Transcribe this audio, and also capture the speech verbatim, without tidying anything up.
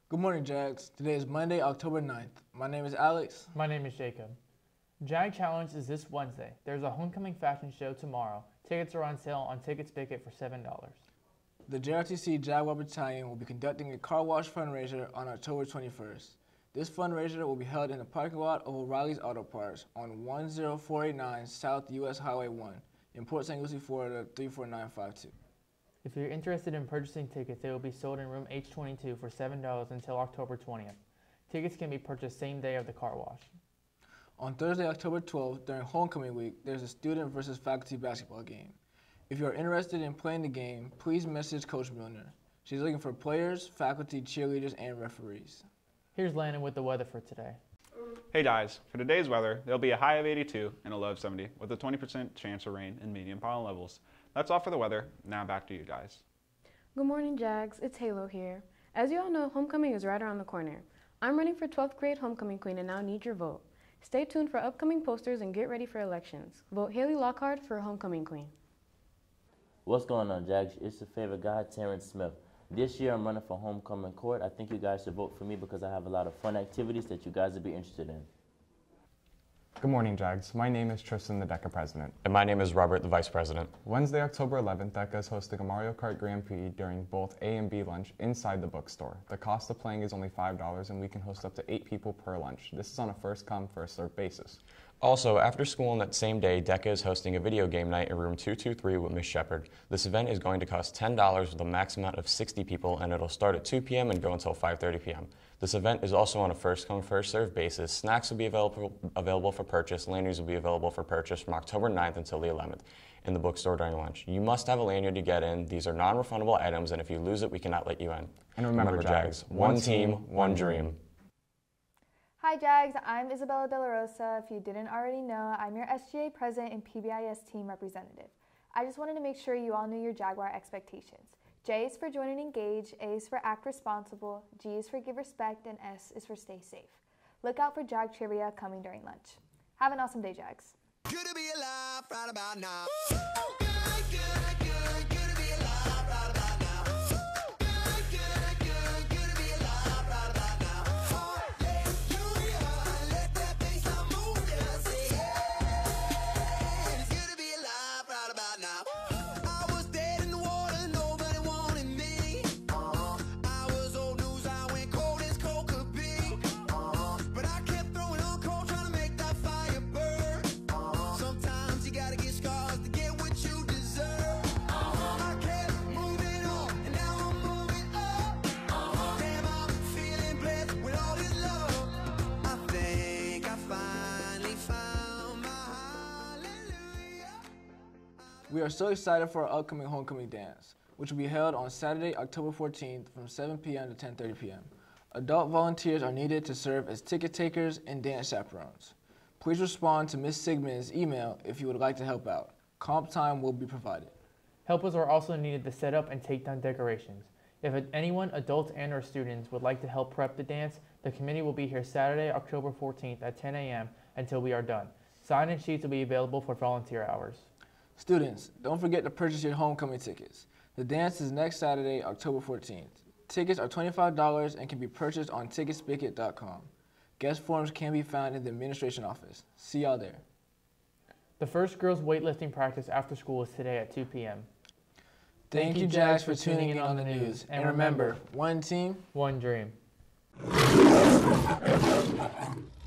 Good morning, Jags. Today is Monday, October ninth. My name is Alex. My name is Jacob. Jag Challenge is this Wednesday. There's a homecoming fashion show tomorrow. Tickets are on sale on Ticketspicket for seven dollars. The J R T C Jaguar Battalion will be conducting a car wash fundraiser on October twenty-first. This fundraiser will be held in the parking lot of O'Reilly's Auto Parts on one zero four eight nine South U S Highway one in Port Saint Lucie, Florida three four nine five two. If you're interested in purchasing tickets, they will be sold in room H twenty-two for seven dollars until October twentieth. Tickets can be purchased same day of the car wash. On Thursday, October twelfth, during homecoming week, there's a student versus faculty basketball game. If you are interested in playing the game, please message Coach Milner. She's looking for players, faculty, cheerleaders, and referees. Here's Landon with the weather for today. Hey guys, for today's weather, there'll be a high of eighty-two and a low of seventy with a twenty percent chance of rain and medium pollen levels. That's all for the weather. Now back to you guys. Good morning, Jags. It's Halo here. As you all know, homecoming is right around the corner. I'm running for twelfth grade homecoming queen and now need your vote. Stay tuned for upcoming posters and get ready for elections. Vote Haley Lockhart for homecoming queen. What's going on, Jags? It's your favorite guy, Terrence Smith. This year I'm running for homecoming court. I think you guys should vote for me because I have a lot of fun activities that you guys would be interested in. Good morning, Jags. My name is Tristan, the DECA president. And my name is Robert, the vice president. Wednesday, October eleventh, DECA is hosting a Mario Kart Grand Prix during both A and B lunch inside the bookstore. The cost of playing is only five dollars and we can host up to eight people per lunch. This is on a first-come, first-served basis. Also, after school on that same day, DECA is hosting a video game night in room two two three with Miz Shepard. This event is going to cost ten dollars with a max amount of sixty people, and it'll start at two p m and go until five thirty p m This event is also on a first-come, first-served basis. Snacks will be available, available for purchase. Lanyards will be available for purchase from October ninth until the eleventh in the bookstore during lunch. You must have a lanyard to get in. These are non-refundable items, and if you lose it, we cannot let you in. And remember, remember Jags, Jags, one team, one dream. Hi Jags, I'm Isabella De La Rosa. If you didn't already know, I'm your S G A president and P B I S team representative. I just wanted to make sure you all knew your Jaguar expectations. J is for join and engage, A is for act responsible, G is for give respect, and S is for stay safe. Look out for Jag trivia coming during lunch. Have an awesome day, Jags. Good to be alive right about now. Good, good, good, good to be alive right about now. Good, good, good, good to be alive right about now. Hallelujah, let that bass move, just say yeah. It's good to be alive right about now. I was dead in the water, nobody wanted me. I was old news, I went cold as cold could be. But I kept throwing on cold, trying to make that fire burn. Sometimes you gotta get scars to get what you deserve. I kept moving on, and now I'm moving up. Damn, I'm feeling blessed with all this love. I think I finally found my hallelujah. We are so excited for our upcoming homecoming dance, which will be held on Saturday, October fourteenth from seven p m to ten thirty p m Adult volunteers are needed to serve as ticket takers and dance chaperones. Please respond to Miz Sigmund's email if you would like to help out. Comp time will be provided. Helpers are also needed to set up and take down decorations. If anyone, adults and or students, would like to help prep the dance, the committee will be here Saturday, October fourteenth at ten a m until we are done. Sign-in sheets will be available for volunteer hours. Students, don't forget to purchase your homecoming tickets. The dance is next Saturday, October fourteenth. Tickets are twenty-five dollars and can be purchased on Ticketspicket dot com. Guest forms can be found in the administration office. See y'all there. The first girls weightlifting practice after school is today at two p m Thank you, Jags, for tuning in on the news. And remember, one team, one dream.